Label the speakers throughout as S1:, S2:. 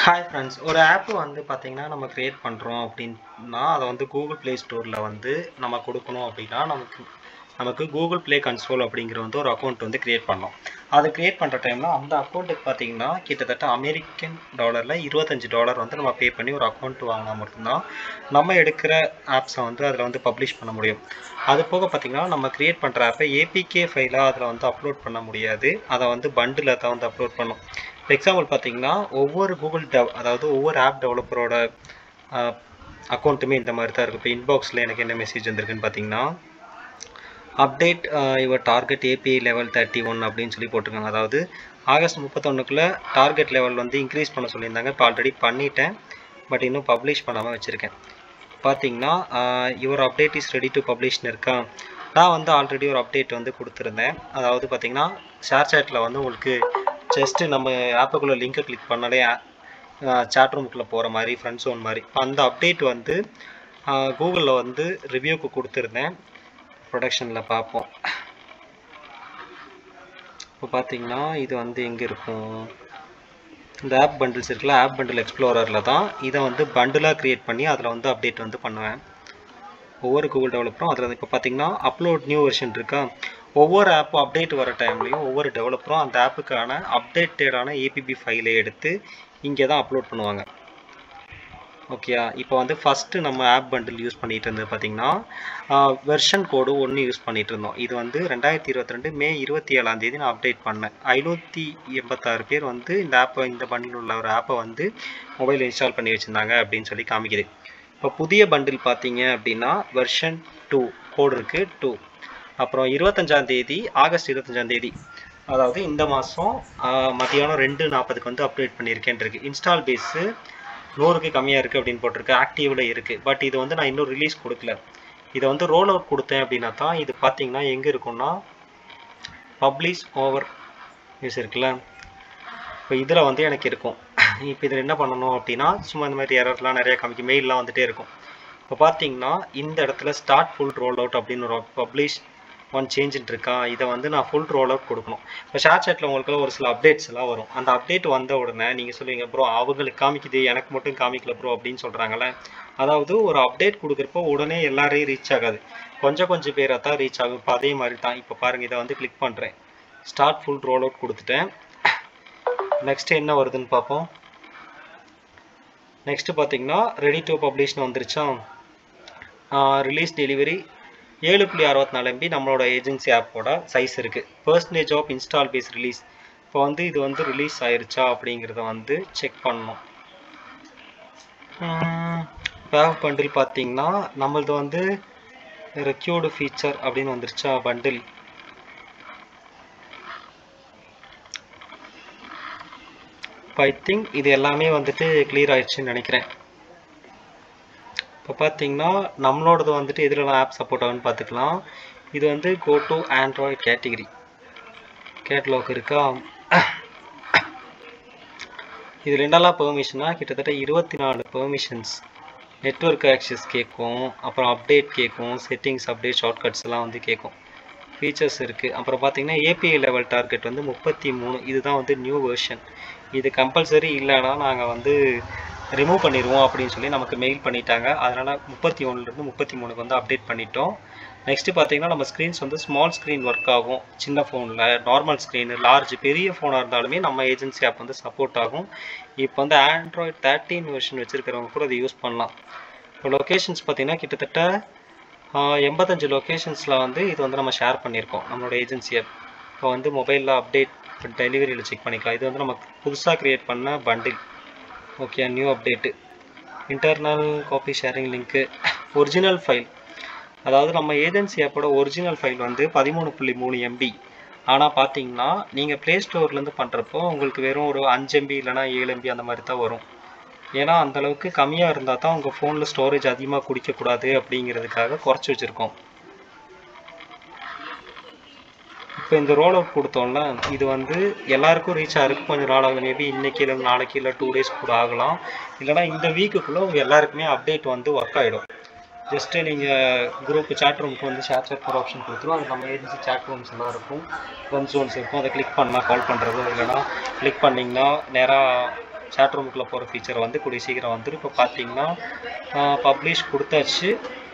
S1: Hi friends, ஒரு app வந்து பார்த்தீங்கன்னா நம்ம கிரியேட் பண்ணுறோம் அப்படின்னா அதை வந்து கூகுள் ப்ளே ஸ்டோரில் வந்து நம்ம கொடுக்கணும் அப்படின்னா நமக்கு கூகுள் ப்ளே கன்சோல் அப்படிங்கிற வந்து ஒரு அக்கௌண்ட் வந்து கிரியேட் பண்ணோம். அதை கிரியேட் பண்ணுற டைமில் அந்த அக்கௌண்ட்டுக்கு பார்த்தீங்கன்னா கிட்டத்தட்ட அமெரிக்கன் டாலரில் $25 வந்து நம்ம பே பண்ணி ஒரு அக்கௌண்ட் வாங்கினா மட்டும்தான் நம்ம எடுக்கிற ஆப்ஸை வந்து அதில் வந்து பப்ளிஷ் பண்ண முடியும். அது போக பார்த்தீங்கன்னா நம்ம கிரியேட் பண்ணுற ஆப்பை ஏபிகே ஃபைலாக அதில் வந்து அப்லோட் பண்ண முடியாது. அதை வந்து பண்டில் தான் வந்து அப்லோட் பண்ணும். எக்ஸாம்பிள் பார்த்தீங்கன்னா ஒவ்வொரு அதாவது ஒவ்வொரு ஆப் டெவலப்பரோட அக்கௌண்ட்டுமே இந்த மாதிரி தான் இருக்குது. இப்போ இன்பாக்ஸில் எனக்கு என்ன மெசேஜ் வந்திருக்குன்னு பார்த்தீங்கன்னா, update your target API level 31 அப்படின்னு சொல்லி போட்டிருக்காங்க. அதாவது ஆகஸ்ட் 31க்குள்ளே டார்கெட் லெவல் வந்து இன்க்ரீஸ் பண்ண சொல்லியிருந்தாங்க. இப்போ ஆல்ரெடி பண்ணிட்டேன், பட் இன்னும் பப்ளிஷ் பண்ணாமல் வச்சுருக்கேன். பார்த்தீங்கன்னா your update is ready to பப்ளிஷ்னு இருக்கா. நான் வந்து ஆல்ரெடி ஒரு அப்டேட் வந்து கொடுத்துருந்தேன். அதாவது பார்த்தீங்கன்னா ஷேர் சேட்டில் வந்து உங்களுக்கு ஜஸ்ட்டு நம்ம ஆப்புக்குள்ளே லிங்கை கிளிக் பண்ணாலே சேட் ரூமுக்குள்ளே போகிற மாதிரி ஃப்ரெண்ட் ஜோன் மாதிரி அந்த அப்டேட் வந்து கூகுளில் வந்து ரிவ்யூக்கு கொடுத்துருந்தேன். ப்ரொடக்ஷனில் பார்ப்போம். இப்போ பார்த்தீங்கன்னா இது வந்து எங்கே இருக்கும், இந்த ஆப் பண்டில்ஸ் இருக்குல்ல, ஆப் பண்டில் எக்ஸ்ப்ளோரரில் தான் இதை வந்து பண்டிலாக க்ரியேட் பண்ணி அதில் வந்து அப்டேட் வந்து பண்ணுவேன். ஒவ்வொரு கூகுள் டெவலப்பரும் அதில் இப்போ பார்த்தீங்கன்னா அப்லோட் நியூ வெர்ஷன் இருக்கா. ஒவ்வொரு ஆப்பும் அப்டேட் வர டைம்லையும் ஒவ்வொரு டெவலப்பரும் அந்த ஆப்புக்கான அப்டேட்டடான ஏபிபி ஃபைலை எடுத்து இங்கே தான் அப்லோட் பண்ணுவாங்க. ஓகேயா. இப்போ வந்து ஃபஸ்ட்டு நம்ம ஆப் பண்டில் யூஸ் பண்ணிகிட்டு இருந்தது பார்த்தீங்கன்னா வெர்ஷன் கோடு 1 யூஸ் பண்ணிகிட்டு இருந்தோம். இது வந்து 2022 மே 27 நான் அப்டேட் பண்ணேன். 586 பேர் வந்து இந்த பண்டில் உள்ள ஒரு ஆப்பை வந்து மொபைல் இன்ஸ்டால் பண்ணி வச்சுருந்தாங்க அப்படின்னு சொல்லி காமிக்குது. இப்போ புதிய பண்டில் பார்த்தீங்க அப்படின்னா வெர்ஷன் 2 கோடு இருக்குது 2. அப்புறம் ஆகஸ்ட் 25 அதாவது இந்த மாதம் மதியானம் 2:40 வந்து அப்டேட் பண்ணியிருக்கேன் இருக்குது. இன்ஸ்டால் பேஸு 100க்கு கம்மியாக இருக்குது அப்படின்னு போட்டிருக்கு. ஆக்டிவில் இருக்குது. பட் இது வந்து நான் இன்னும் ரிலீஸ் கொடுக்கல. இதை வந்து ரோல் அவுட் கொடுத்தேன் அப்படின்னா தான் இது பார்த்தீங்கன்னா எங்கே இருக்குன்னா பப்ளிஷ் ஓவர் நியூஸ் இருக்குல்ல, இப்போ இதில் வந்து எனக்கு இருக்கும். இப்போ இதில் என்ன பண்ணணும் அப்படின்னா சும்மா இந்த மாதிரி எரர்லாம் நிறையா காமிக்கும், மெயிலெலாம் வந்துகிட்டே இருக்கும். இப்போ பார்த்தீங்கன்னா இந்த இடத்துல ஸ்டார்ட் ஃபுல் ரோல் அவுட் அப்படின்னு ஒரு பப்ளிஷ் ஒன் சேஞ்சுன்னு இருக்கா. இதை வந்து நான் ஃபுல் ரோல் அவுட் கொடுக்கணும். இப்போ ஷேர் சேட்டில் உங்களுக்கு ஒரு சில அப்டேட்ஸ் எல்லாம் வரும். அந்த அப்டேட் வந்த உடனே நீங்கள் சொல்லுவீங்க, ப்ரோ அவங்களுக்கு காமிக்குது எனக்கு மட்டும் காமிக்கல ப்ரோ அப்படின்னு சொல்கிறாங்களே. அதாவது ஒரு அப்டேட் கொடுக்குறப்போ உடனே எல்லாரையும் ரீச் ஆகாது, கொஞ்சம் பேரை தான் ரீச் ஆகும். இப்போ அதே மாதிரி தான். இப்போ பாருங்கள், இதை வந்து கிளிக் பண்ணுறேன், ஸ்டார்ட் ஃபுல் ரோல் அவுட் கொடுத்துட்டேன். நெக்ஸ்ட்டு என்ன வருதுன்னு பார்ப்போம். நெக்ஸ்ட்டு பார்த்தீங்கன்னா ரெடி டு பப்ளிஷ்னு வந்துருச்சா. ரிலீஸ் டெலிவரி 7.64 MB நம்மளோட ஏஜென்சி ஆப்போட சைஸ் இருக்குது. Percentage of install base release. இப்போ வந்து இது வந்து ரிலீஸ் ஆயிருச்சா அப்படிங்கிறத வந்து செக் பண்ணணும். பேவ் பண்டில் பார்த்தீங்கன்னா நம்மளது வந்து ரெக்யூர்டு ஃபீச்சர் அப்படின்னு வந்துருச்சா பண்டில். இப்போ ஐ திங்க் இது எல்லாமே வந்துட்டு கிளியர் ஆயிடுச்சுன்னு நினைக்கிறேன். இப்போ பார்த்தீங்கன்னா நம்மளோடது வந்துட்டு எதுலலாம் ஆப் சப்போர்ட் ஆகுன்னு பார்த்துக்கலாம். இது வந்து கோ டு ஆண்ட்ராய்ட் கேட்டலாக் இருக்கா. இதில் என்னெல்லாம் பெர்மிஷனாக கிட்டத்தட்ட 24 பெர்மிஷன்ஸ். நெட்வொர்க் ஆக்சஸ் கேட்கும், அப்புறம் அப்டேட் கேட்கும், செட்டிங்ஸ் அப்டேட் ஷார்ட்கட்ஸ் எல்லாம் வந்து கேட்கும். ஃபீச்சர்ஸ் இருக்குது. அப்புறம் பார்த்தீங்கன்னா ஏபிஐ லெவல் டார்கெட் வந்து 33. இதுதான் வந்து நியூ வெர்ஷன். இது கம்பல்சரி இல்லைன்னா நாங்கள் வந்து ரிமூவ் பண்ணிடுவோம் அப்படின்னு சொல்லி நமக்கு மெயில் பண்ணிட்டாங்க. அதனால் 31லேருந்து 33க்கு வந்து அப்டேட் பண்ணிட்டோம். நெக்ஸ்ட்டு பார்த்தீங்கன்னா நம்ம ஸ்க்ரீன்ஸ் வந்து ஸ்மால் ஸ்க்ரீன் ஒர்க் ஆகும். சின்ன ஃபோனில் நார்மல் ஸ்க்ரீனு, லார்ஜ் பெரிய ஃபோனாக இருந்தாலுமே நம்ம ஏஜென்சி ஆப் வந்து சப்போர்ட் ஆகும். இப்போ வந்து ஆண்ட்ராய்ட் 13 வெர்ஷன் வச்சுருக்கிறவங்க கூட அதை யூஸ் பண்ணலாம். இப்போ லொக்கேஷன்ஸ் பார்த்தீங்கன்னா கிட்டத்தட்ட 85 லொக்கேஷன்ஸில் வந்து இது வந்து நம்ம ஷேர் பண்ணியிருக்கோம் நம்மளோட ஏஜென்சி ஆப். இப்போ வந்து மொபைலில் அப்டேட் டெலிவரியில் செக் பண்ணிக்கலாம். இது வந்து நமக்கு புதுசாக க்ரியேட் பண்ண bundle. Okay, new update, internal copy sharing link, original file. அதாவது நம்ம ஏஜென்சி ஆப்போட ஒரிஜினல் ஃபைல் வந்து 13.3 MB. ஆனால் பார்த்தீங்கன்னா நீங்கள் ப்ளே ஸ்டோர்லேருந்து பண்ணுறப்போ உங்களுக்கு வெறும் ஒரு 5 MB இல்லைனா 7 MB அந்த மாதிரி தான் வரும். ஏன்னா அந்தளவுக்கு கம்மியாக இருந்தால் தான் உங்கள் ஃபோனில் ஸ்டோரேஜ் அதிகமாக குடிக்கக்கூடாது அப்படிங்கிறதுக்காக குறைச்சி வச்சுருக்கோம். இப்போ இந்த ரோல் அவுட் கொடுத்தோம்ல, இது வந்து எல்லாருக்கும் ரீச் ஆகிறதுக்கு கொஞ்சம் நாள் ஆகும். மேபி இன்றைக்கி இல்லை நாளைக்கு இல்லை 2 days கூட ஆகலாம். இல்லைனா இந்த வீக்குக்குள்ளே உங்கள் எல்லாருக்குமே அப்டேட் வந்து ஒர்க் ஆகிடும். ஜஸ்ட்டு நீங்கள் குரூப்பு சேட் ரூமுக்கு வந்து ஷேர் ஒரு ஆப்ஷன் கொடுத்துரும். அது நம்ம ஏஜென்சி சேட் ரூம்ஸ் எல்லாம் இருக்கும், ஃப்ரெண்ட் ஜோன்ஸ் இருக்கும். அதை கிளிக் பண்ணால் கால் பண்ணுறது, இல்லைனா கிளிக் பண்ணிங்கன்னா நேராக சாட் ரூமுக்குள்ளே போகிற ஃபீச்சர் வந்து கூடிய சீக்கிரம் வந்துடும். இப்போ பார்த்தீங்கன்னா பப்ளிஷ் கொடுத்தாச்சு.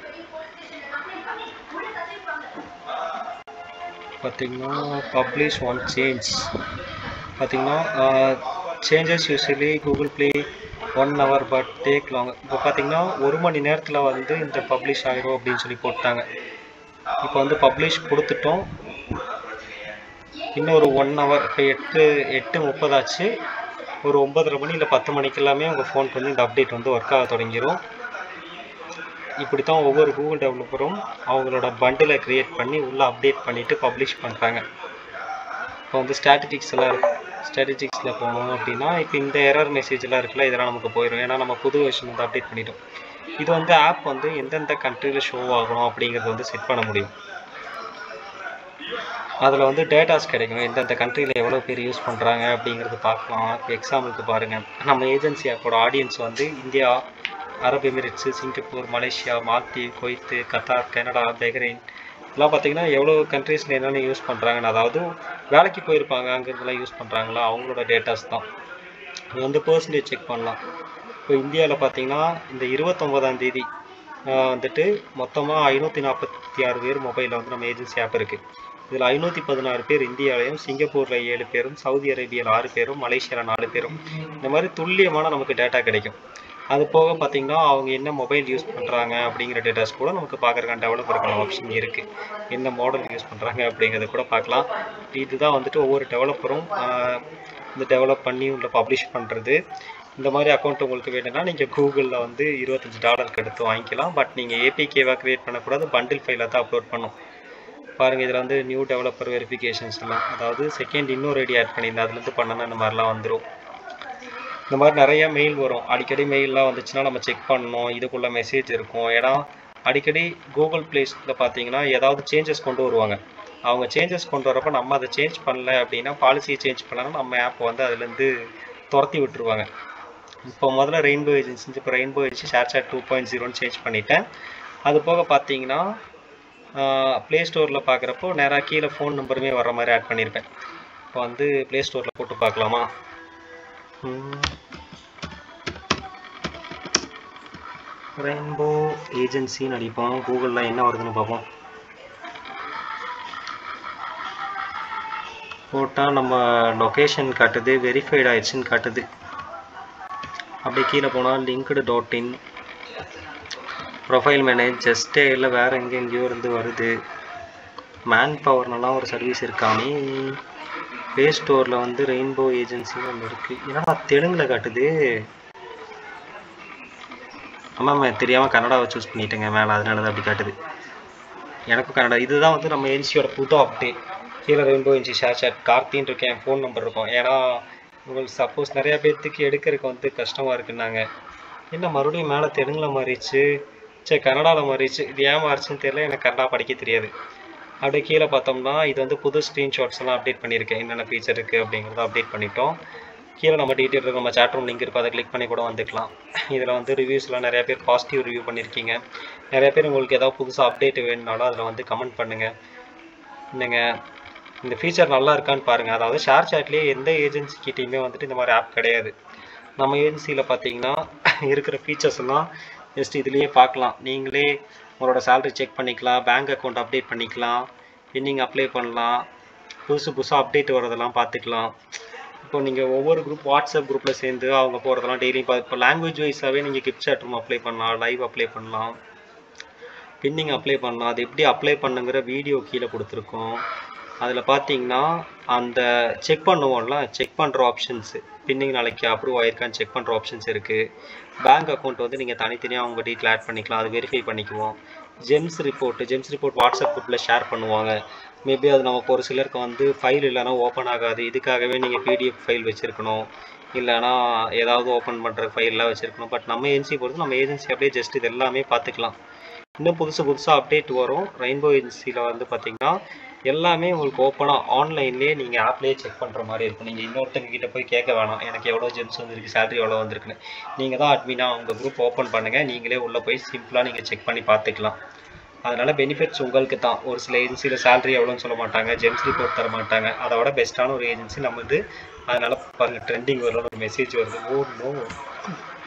S1: பார்த்தீங்கன்னா பப்ளிஷ் ஒன் சேஞ்ச் பார்த்தீங்கன்னா changes usually Google play 1 hour but take long. இப்போ பார்த்தீங்கன்னா 1 மணி நேரத்தில் வந்து இந்த பப்ளிஷ் ஆகிரும் அப்படின்னு சொல்லி போட்டாங்க. இப்போ வந்து பப்ளிஷ் கொடுத்துட்டோம். இன்னும் ஒரு 1 hour, இப்போ 8:30 ஆச்சு. ஒரு 9:30 மணி இல்லை 10 மணிக்கு எல்லாமே உங்கள் ஃபோனுக்கு வந்து இந்த அப்டேட் வந்து ஒர்க் ஆக தொடங்கிடும். இப்படி தான் ஒவ்வொரு கூகுள் டெவலப்பரும் அவங்களோட பண்டிலை க்ரியேட் பண்ணி உள்ளே அப்டேட் பண்ணிவிட்டு பப்ளிஷ் பண்ணுறாங்க. இப்போ வந்து ஸ்டாட்டிஸ்டிக்ஸில் போனோம் அப்படின்னா இப்போ இந்த எரர் மெசேஜ்லாம் இருக்குல்ல, இதெல்லாம் நமக்கு போயிடும். ஏன்னா நம்ம புது வெர்ஷன் வந்து அப்டேட் பண்ணிட்டோம். இது வந்து ஆப் வந்து எந்தெந்த கண்ட்ரியில் ஷோ ஆகணும் அப்படிங்கிறத வந்து செட் பண்ண முடியும். அதில் வந்து டேட்டாஸ் கிடைக்கும், எந்தெந்த கண்ட்ரியில் எவ்வளோ பேர் யூஸ் பண்ணுறாங்க அப்படிங்கிறது பார்க்கலாம். இப்போ எக்ஸாம்பிளுக்கு பாருங்கள், நம்ம ஏஜென்சி ஆப்போட ஆடியன்ஸ் வந்து India, Arab Emirates, Singapore, Malaysia, Maldives, Kuwait, Qatar, Canada, Bahrain இதெல்லாம் பார்த்தீங்கன்னா எவ்வளோ கண்ட்ரீஸில் என்னென்ன யூஸ் பண்ணுறாங்கன்னு, அதாவது வேலைக்கு போயிருப்பாங்க அங்கேருந்துலாம் யூஸ் பண்ணுறாங்களா அவங்களோட டேட்டாஸ் தான். இது வந்து பர்சன்டேஜ் செக் பண்ணலாம். இப்போ இந்தியாவில் பார்த்தீங்கன்னா இந்த 29ஆம் தேதி வந்துட்டு மொத்தமாக 546 பேர் மொபைலில் வந்து நம்ம ஏஜென்சி ஆப் இருக்குது. இதில் 516 பேர் இந்தியாவிலையும், சிங்கப்பூரில் 7 பேரும், சவுதி அரேபியாவில் 6 பேரும், மலேசியாவில் 4 பேரும். இந்த மாதிரி துல்லியமான நமக்கு டேட்டா கிடைக்கும். அது போக பார்த்தீங்கன்னா அவங்க என்ன மொபைல் யூஸ் பண்ணுறாங்க அப்படிங்கிற டேட்டாஸ் கூட நமக்கு பார்க்குறக்கான டெவலப்பருக்கான ஆப்ஷன் இருக்குது. என்ன மாடல் யூஸ் பண்ணுறாங்க அப்படிங்கிறத கூட பார்க்கலாம். இதுதான் வந்துட்டு ஒவ்வொரு டெவலப்பரும் இந்த டெவலப் பண்ணி உள்ள பப்ளிஷ் பண்ணுறது. இந்த மாதிரி அக்கௌண்ட் உங்களுக்கு வேணும்னா நீங்கள் கூகுளில் வந்து $25 எடுத்து வாங்கிக்கலாம். பட் நீங்கள் ஏபிகேவாக க்ரியேட் பண்ணக்கூடாது, பண்டில் ஃபைலாக தான் அப்லோட் பண்ணும். பாருங்கள், இதில் வந்து நியூ டெவலப்பர் வெரிஃபிகேஷன்ஸ் எல்லாம், அதாவது செகண்ட் இன்னொரு ஐடி ஆட் பண்ணியிருந்தேன், அதுலேருந்து பண்ணனா இந்த மாதிரிலாம் வந்துடும். இந்த மாதிரி நிறைய மெயில் வரும். அடிக்கடி மெயிலெலாம் வந்துச்சுன்னா நம்ம செக் பண்ணணும், இதுக்குள்ளே மெசேஜ் இருக்கும். ஏன்னா அடிக்கடி கூகுள் ப்ளேஸில் பார்த்தீங்கன்னா ஏதாவது சேஞ்சஸ் கொண்டு வருவாங்க. அவங்க சேஞ்சஸ் கொண்டு வரப்போ நம்ம அதை சேஞ்ச் பண்ணல அப்படின்னா, பாலிசியை சேஞ்ச் பண்ணலாம், நம்ம ஆப்பை வந்து அதுலேருந்து துரத்தி விட்டுருவாங்க. இப்போ முதல்ல ரெயின்போ ஏஜென்சி, இப்போ ரெயின்போ ஏஜென்சி ஷேர்சாட் 2.0ன்னு சேஞ்ச் பண்ணிட்டேன். அது போக பார்த்தீங்கன்னா ப்ளே ஸ்டோரில் பார்க்குறப்போ நேராக கீழே ஃபோன் நம்பருமே வர மாதிரி ஆட் பண்ணியிருப்பேன். இப்போ வந்து ப்ளே ஸ்டோரில் போட்டு பார்க்கலாமா? ரெயின்போ ஏஜென்சின்னு அடிப்போம், கூகுளில் என்ன வருதுன்னு பார்ப்போம். போட்டால் நம்ம லொக்கேஷன் காட்டுது, வெரிஃபைட் ஆயிடுச்சுன்னு காட்டுது. அப்படியே கீழே போனால் linked.in, ப்ரொஃபைல் மேனேஜ், ஜஸ்ட்டே இல்லை வேறு எங்கெங்கேயோ இருந்து வருது. மேன் பவர்னெல்லாம் ஒரு சர்வீஸ் இருக்காமே. ப்ளே ஸ்டோரில் வந்து ரெயின்போ ஏஜென்சின்னு ஒன்று இருக்குது. ஏன்னா தெலுங்கில் காட்டுது. ஆமாம், தெரியாமல் கன்னடாவை சூஸ் பண்ணிட்டேங்க மேலே, அதனால தான் அப்படி காட்டுது. எனக்கும் கன்னடா. இதுதான் வந்து நம்ம ஏஜென்சியோட புது அப்டேட். கீழே ரெயின்போ ஏஜென்சி ஷேர்சாட் கார்த்தின்னு இருக்கேன், ஃபோன் நம்பர் இருக்கும். ஏன்னா உங்களுக்கு சப்போஸ் நிறையா பேர்த்துக்கு எடுக்கிறதுக்கு வந்து கஷ்டமாக இருக்குன்னாங்க. என்ன மறுபடியும் மேலே தெலுங்கில் மாறிடுச்சு, சரி கன்னடாவில் மாறிடுச்சு, இது ஏன் மாறிச்சுன்னு தெரியல, எனக்கு கன்னடா படிக்க தெரியாது. அப்படியே கீழே பார்த்தோம்னா இது வந்து புது ஸ்க்ரீன்ஷாட்ஸ் எல்லாம் அப்டேட் பண்ணியிருக்கேன், என்னென்ன ஃபீச்சர் இருக்குது அப்படிங்கிறத அப்டேட் பண்ணிட்டோம். கீழே நம்ம டீட்டெயில் இருக்குது, நம்ம சாட் ரூம் லிங்க் இருக்குது, அதை கிளிக் பண்ணி கூட வந்துக்கலாம். இதில் வந்து ரிவ்யூஸ்லாம் நிறையா பேர் பாசிட்டிவ் ரிவ்யூ பண்ணியிருக்கீங்க. நிறைய பேர் உங்களுக்கு ஏதாவது புதுசாக அப்டேட் வேணுனாலும் அதில் வந்து கமெண்ட் பண்ணுங்கள். நீங்கள் இந்த ஃபீச்சர் நல்லா இருக்கான்னு பாருங்கள். அதாவது ஷேர்சாட்லேயே எந்த ஏஜென்சிக்கிட்டையுமே வந்துட்டு இந்த மாதிரி ஆப் கிடையாது. நம்ம ஏஜென்சியில் பார்த்தீங்கன்னா இருக்கிற ஃபீச்சர்ஸ் எல்லாம் ஜஸ்ட் இதுலேயே பார்க்கலாம். நீங்களே உங்களோட சேலரி செக் பண்ணிக்கலாம், பேங்க் அக்கௌண்ட் அப்டேட் பண்ணிக்கலாம், பெண்டிங் அப்ளை பண்ணலாம், புதுசாக அப்டேட் வரதெல்லாம் பார்த்துக்கலாம். இப்போ நீங்கள் ஒவ்வொரு குரூப் வாட்ஸ்அப் குரூப்பில் சேர்ந்து அவங்க போகிறதெல்லாம் டெய்லியும் இப்போ லாங்குவேஜ் வைஸாகவே நீங்கள் கிஃப்ட் சாட் ரூம் அப்ளை பண்ணலாம், லைவ் அப்ளை பண்ணலாம், பெண்டிங் அப்ளை பண்ணலாம். அது எப்படி அப்ளை பண்ணுங்கிற வீடியோ கீழே கொடுத்துருக்கோம். அதில் பார்த்தீங்கன்னா அந்த செக் பண்ணுவோம்ல, செக் பண்ணுற ஆப்ஷன்ஸு, பெண்டிங் நாளைக்கு அப்ரூவ் ஆகிருக்கான்னு செக் பண்ணுற ஆப்ஷன்ஸ் இருக்குது. பேங்க் அக்கௌண்ட் வந்து நீங்கள் தனித்தனியாக அவங்க டீட்டெயில் ஆட் பண்ணிக்கலாம், அது வெரிஃபை பண்ணிக்குவோம். ஜெம்ஸ் ரிப்போர்ட் வாட்ஸ்அப் குரூப்பில் ஷேர் பண்ணுவாங்க. மேபி அது நமக்கு ஒரு சிலருக்கு வந்து ஃபைல் இல்லைனா ஓப்பன் ஆகாது, இதுக்காகவே நீங்கள் பிடிஎஃப் ஃபைல் வச்சுருக்கணும், இல்லைனா ஏதாவது ஓப்பன் பண்ணுற ஃபைல்லாம் வச்சுருக்கணும். பட் நம்ம ஏஜென்சி பொறுத்து நம்ம ஏஜென்சி அப்படியே ஜஸ்ட் இது எல்லாமே பார்த்துக்கலாம். இன்னும் புதுசாக அப்டேட் வரும். ரெயின்போ ஏஜென்சியில் வந்து பார்த்திங்கன்னா எல்லாமே உங்களுக்கு ஓப்பனாக ஆன்லைன்லேயே நீங்கள் ஆப்லேயே செக் பண்ணுற மாதிரி இருக்கும். நீங்கள் இன்னொருத்தங்க கிட்டே போய் கேட்க வேணாம், எனக்கு எவ்வளோ ஜெம்ஸ் வந்துருக்கு, சேலரி எவ்வளோ வந்திருக்குன்னு. நீங்கள் தான் அட்மினாக உங்கள் குரூப் ஓப்பன் பண்ணுங்கள், நீங்களே உள்ளே போய் சிம்பிளாக நீங்கள் செக் பண்ணி பார்த்துக்கலாம். அதனால் பெனிஃபிட்ஸ் உங்களுக்கு தான். ஒரு சில ஏஜென்சியில் சேலரி எவ்வளோன்னு சொல்ல மாட்டாங்க, ஜெம்ஸ் ரிப்போர்ட் தர மாட்டாங்க. அதோட பெஸ்ட்டான ஒரு ஏஜென்சி நம்ம இது அதனால பாருங்க ட்ரெண்டிங் வரணும் ஒரு மெசேஜ் வருது. Oh no.